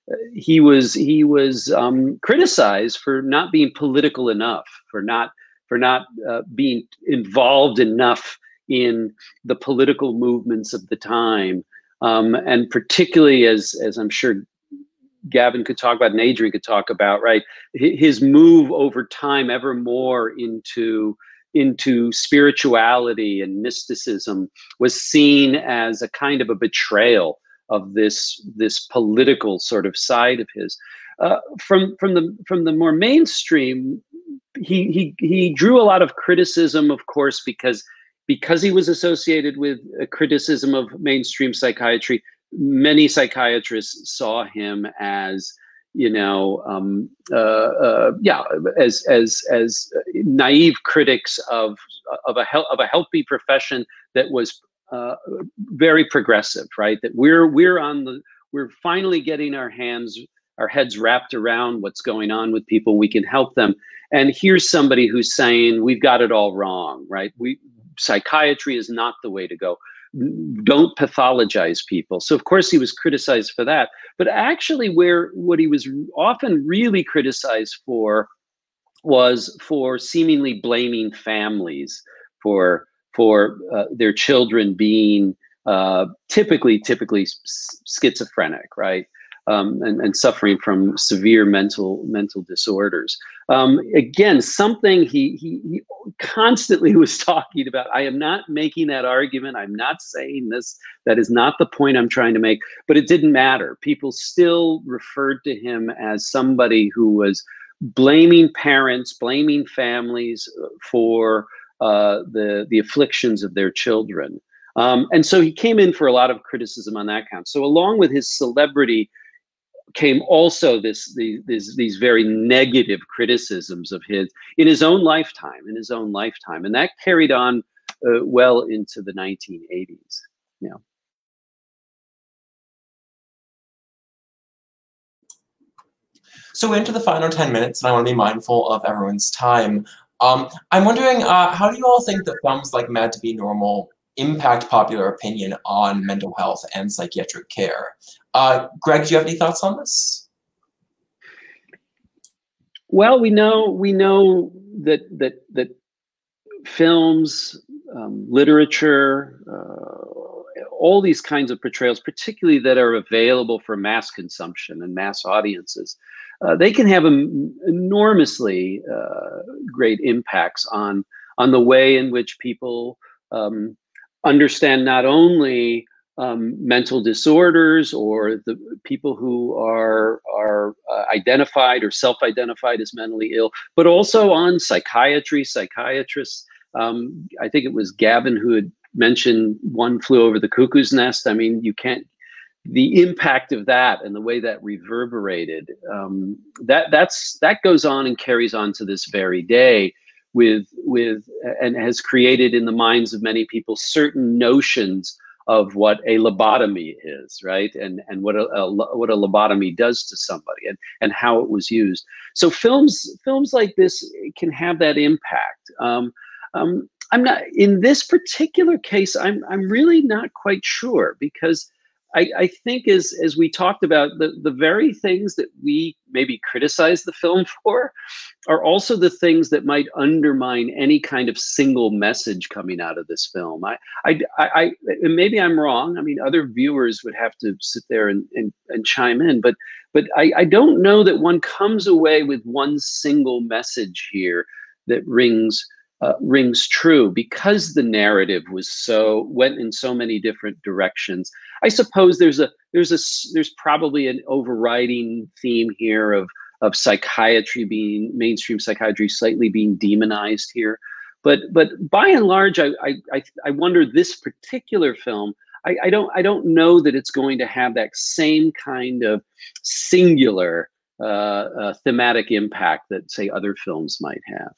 D: He was he was um, criticized for not being political enough, for not for not uh, being involved enough in the political movements of the time, um, and particularly as as I'm sure Gavin could talk about and Adrian could talk about, right? His move over time ever more into into spirituality and mysticism was seen as a kind of a betrayal of this this political sort of side of his. Uh, from from the from the more mainstream, he he he drew a lot of criticism, of course, because because he was associated with a criticism of mainstream psychiatry. Many psychiatrists saw him as, you know, um, uh, uh, yeah, as as as naive critics of of a of a healthy profession that was Uh, very progressive, right? That we're we're on the we're finally getting our hands our heads wrapped around what's going on with people. We can help them. And here's somebody who's saying we've got it all wrong, right? We psychiatry is not the way to go. Don't pathologize people. So of course he was criticized for that. But actually, where what he was often really criticized for was for seemingly blaming families for. for uh, their children being uh, typically, typically schizophrenic, right? Um, and, and suffering from severe mental mental disorders. Um, again, something he, he, he constantly was talking about. I am not making that argument. I'm not saying this. That is not the point I'm trying to make. But it didn't matter. People still referred to him as somebody who was blaming parents, blaming families for Uh, the the afflictions of their children, Um, and so he came in for a lot of criticism on that count. So along with his celebrity came also this, the, these, these very negative criticisms of his in his own lifetime, in his own lifetime. And that carried on uh, well into the nineteen eighties. Yeah.
A: So we're into the final ten minutes, and I want to be mindful of everyone's time. Um, I'm wondering, uh, how do you all think that films like Mad to Be Normal impact popular opinion on mental health and psychiatric care? Uh, Greg, do you have any thoughts on this?
D: Well, we know we know that that that films, um, literature, uh, all these kinds of portrayals, particularly that are available for mass consumption and mass audiences, uh, they can have um, enormously uh, great impacts on on the way in which people um, understand not only um, mental disorders or the people who are are uh, identified or self-identified as mentally ill, but also on psychiatry, psychiatrists. Um, I think it was Gavin who had mentioned One Flew Over the Cuckoo's Nest. I mean, you can't, the impact of that and the way that reverberated, um, that that's that goes on and carries on to this very day with with and has created in the minds of many people certain notions of what a lobotomy is, right? And and what a, a what a lobotomy does to somebody, and and how it was used. So films films like this can have that impact. Um, um, I'm not in this particular case. I'm I'm really not quite sure, because I, I think as as we talked about, the the very things that we maybe criticize the film for are also the things that might undermine any kind of single message coming out of this film. I, I, I, and maybe I'm wrong. I mean, other viewers would have to sit there and, and, and chime in, but, but I, I don't know that one comes away with one single message here that rings, uh, rings true, because the narrative was so, went in so many different directions. I suppose there's a, there's a, there's probably an overriding theme here of, of psychiatry being, mainstream psychiatry slightly being demonized here. But but by and large, I I, I wonder, this particular film, I, I don't I don't know that it's going to have that same kind of singular uh, uh, thematic impact that, say, other films might have.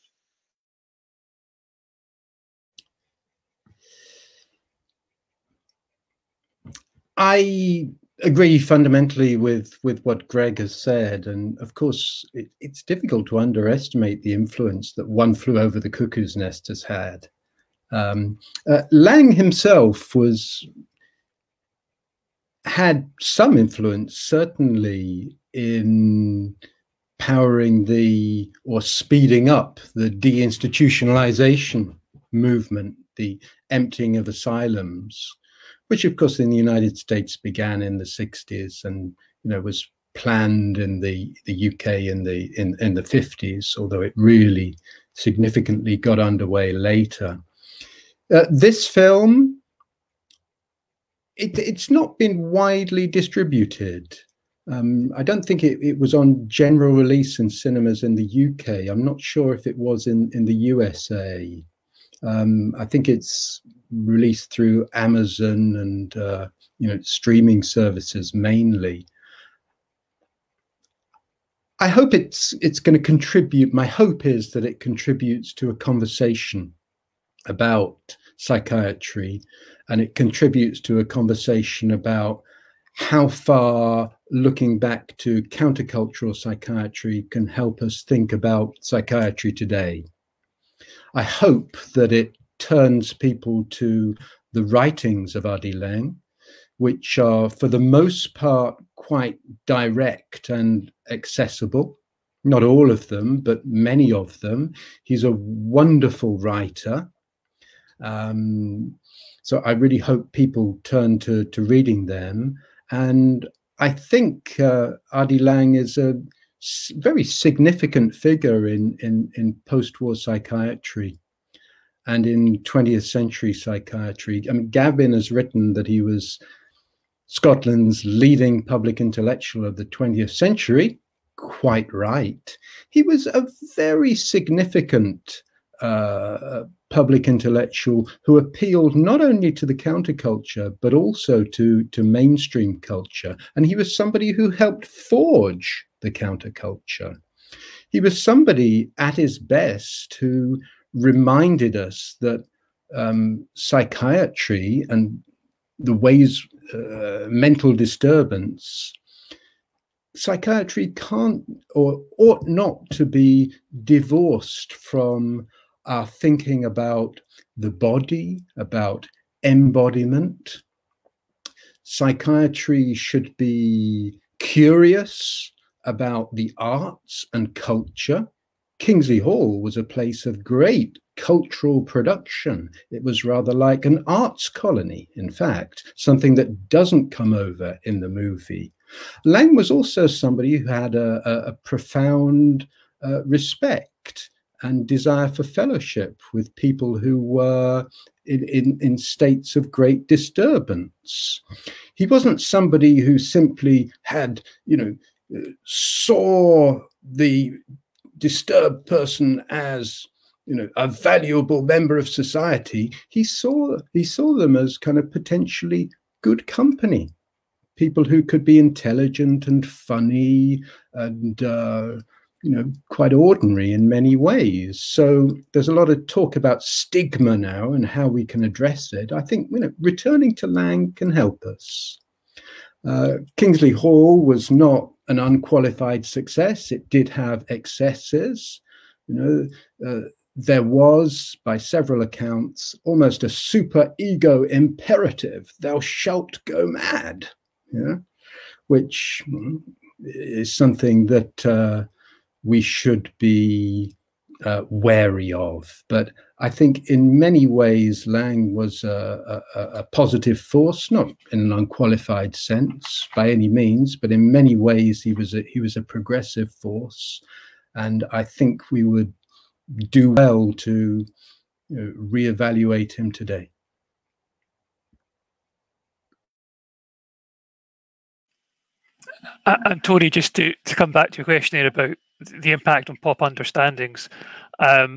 C: I agree fundamentally with with what Greg has said, and of course it, it's difficult to underestimate the influence that One Flew Over the Cuckoo's Nest has had. Um, uh, Lang himself was had some influence, certainly, in powering the or speeding up the deinstitutionalization movement, the emptying of asylums, which of course in the United States began in the sixties and, you know, was planned in the, the U K in the, in, in the fifties, although it really significantly got underway later. Uh, this film, it, it's not been widely distributed. Um, I don't think it, it was on general release in cinemas in the U K. I'm not sure if it was in, in the U S A. Um, I think it's released through Amazon and uh, you know, streaming services mainly. I hope it's it's going to contribute. My hope is that it contributes to a conversation about psychiatry, and it contributes to a conversation about how far looking back to countercultural psychiatry can help us think about psychiatry today. I hope that it turns people to the writings of Artie Lang, which are for the most part quite direct and accessible. Not all of them, but many of them. He's a wonderful writer. Um, so I really hope people turn to, to reading them. And I think uh, Artie Lang is a very significant figure in, in, in post-war psychiatry and in twentieth century psychiatry. I mean, Gavin has written that he was Scotland's leading public intellectual of the twentieth century. Quite right. He was a very significant uh, public intellectual who appealed not only to the counterculture, but also to, to mainstream culture. And he was somebody who helped forge the counterculture. He was somebody at his best who reminded us that um, psychiatry and the ways uh, mental disturbance, psychiatry can't or ought not to be divorced from our thinking about the body, about embodiment. Psychiatry should be curious about the arts and culture. Kingsley Hall was a place of great cultural production. It was rather like an arts colony, in fact, something that doesn't come over in the movie. Laing was also somebody who had a, a, a profound uh, respect and desire for fellowship with people who were in, in, in states of great disturbance. He wasn't somebody who simply had, you know, saw the disturbed person as, you know, a valuable member of society. He saw he saw them as kind of potentially good company, people who could be intelligent and funny and uh, you know, quite ordinary in many ways. So there's a lot of talk about stigma now and how we can address it. I think, you know, returning to Laing can help us. Uh, Kingsley Hall was not an unqualified success. It did have excesses. You know, uh, there was, by several accounts, almost a super ego imperative. Thou shalt go mad, yeah? Which is something that uh, we should be uh, wary of. But I think in many ways, Laing was a, a, a positive force, not in an unqualified sense by any means, but in many ways he was a, he was a progressive force. And I think we would do well to, you know, reevaluate him today.
B: And Tony, just to, to come back to your question there about the impact on pop understandings, um,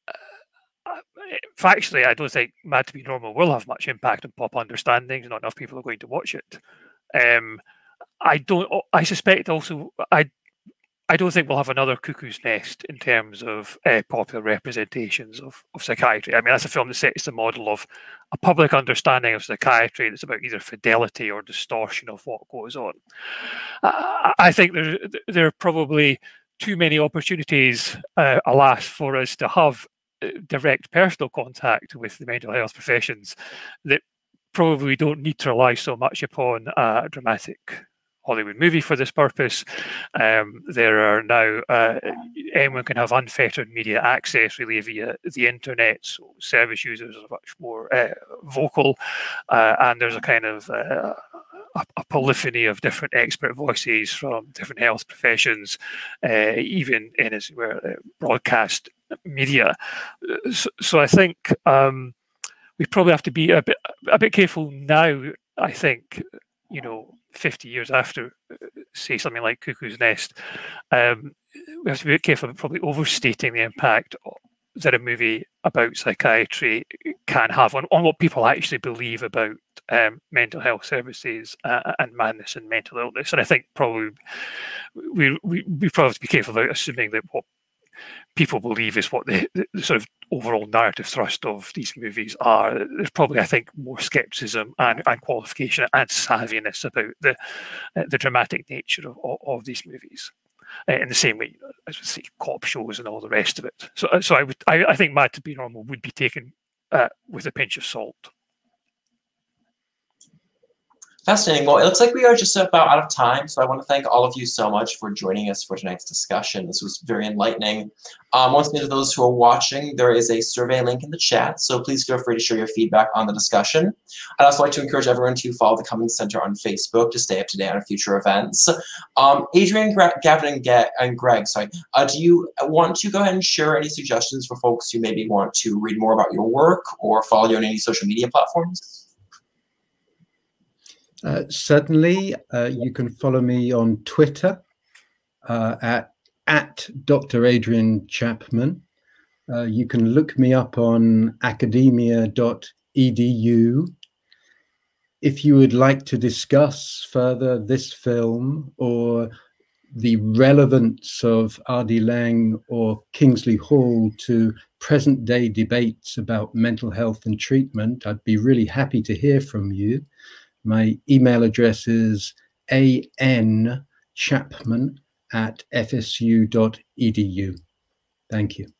B: factually, I don't think Mad to Be Normal will have much impact on pop understandings. Not enough people are going to watch it. Um, I don't. I suspect also. I. I don't think we'll have another Cuckoo's Nest in terms of uh, popular representations of, of psychiatry. I mean, that's a film that sets the model of a public understanding of psychiatry that's about either fidelity or distortion of what goes on. Uh, I think there, there are probably too many opportunities, uh, alas, for us to have direct personal contact with the mental health professions that probably don't need to rely so much upon a dramatic Hollywood movie for this purpose. Um, there are now, uh, anyone can have unfettered media access really via the internet, so service users are much more uh, vocal, uh, and there's a kind of uh, a, a polyphony of different expert voices from different health professions, uh, even in as where uh, broadcast media. So, so I think um, we probably have to be a bit a bit careful now. I think, you know, fifty years after, say something like Cuckoo's Nest, um, we have to be a bit careful about probably overstating the impact that a movie about psychiatry can have on, on what people actually believe about um, mental health services uh, and madness and mental illness. And I think probably we, we, we probably have to be careful about assuming that what people believe is what the, the sort of overall narrative thrust of these movies are. There's probably, I think, more skepticism and, and qualification and savviness about the uh, the dramatic nature of, of, of these movies. Uh, in the same way as we see cop shows and all the rest of it. So, so I would, I, I think Mad to Be Normal would be taken uh, with a pinch of salt.
A: Fascinating. Well, it looks like we are just about out of time, so I want to thank all of you so much for joining us for tonight's discussion. This was very enlightening. Um, once again, to those who are watching, there is a survey link in the chat, so please feel free to share your feedback on the discussion. I'd also like to encourage everyone to follow the Cummings Center on Facebook to stay up to date on future events. Um, Adrian, Gavin, and, Ge and Greg, sorry, uh, do you want to go ahead and share any suggestions for folks who maybe want to read more about your work or follow you on any social media platforms?
C: Uh, certainly, uh, you can follow me on Twitter uh, at, at Doctor Adrian Chapman. Uh, you can look me up on academia dot e d u. If you would like to discuss further this film or the relevance of R D Laing or Kingsley Hall to present-day debates about mental health and treatment, I'd be really happy to hear from you. My email address is a n chapman at f s u dot e d u. Thank you.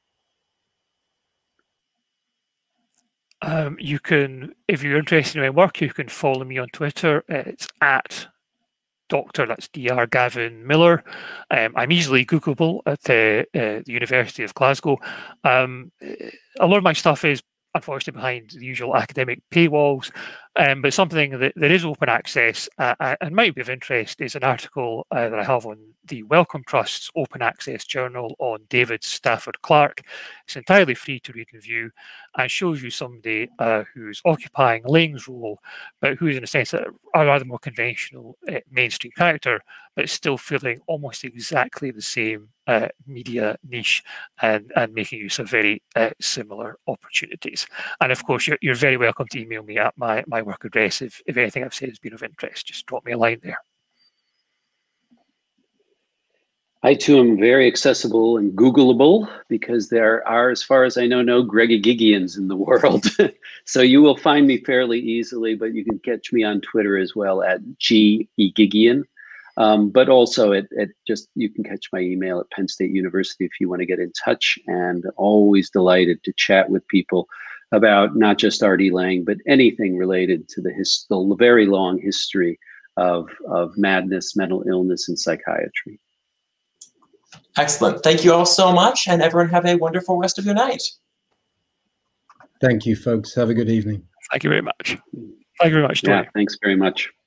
B: Um, you can, if you're interested in my work, you can follow me on Twitter. It's at Doctor, that's Doctor Gavin Miller. Um, I'm easily Googleable at the, uh, the University of Glasgow. Um, a lot of my stuff is unfortunately behind the usual academic paywalls, um, but something that, that is open access uh, and might be of interest is an article uh, that I have on the Wellcome Trust's open access journal on David Stafford Clark. It's entirely free to read and view and shows you somebody uh, who's occupying Laing's role, but who's in a sense a, a rather more conventional uh, mainstream character, but still filling almost exactly the same uh, media niche and, and making use of very uh, similar opportunities. And of course, you're, you're very welcome to email me at my, my work address if, if anything I've said has been of interest. Just drop me a line there.
D: I too am very accessible and Googleable because there are, as far as I know, no Gregigigians in the world. So you will find me fairly easily, but you can catch me on Twitter as well at G E Gigian. Um, but also at, at just, you can catch my email at Penn State University if you want to get in touch, and always delighted to chat with people about not just R D Laing, but anything related to the, his, the very long history of, of madness, mental illness, and psychiatry.
A: Excellent. Thank you all so much, and everyone have a wonderful rest of your night.
C: Thank you, folks. Have a good evening.
B: Thank you very much. Thank you very much, Tony.
D: Yeah, thanks very much.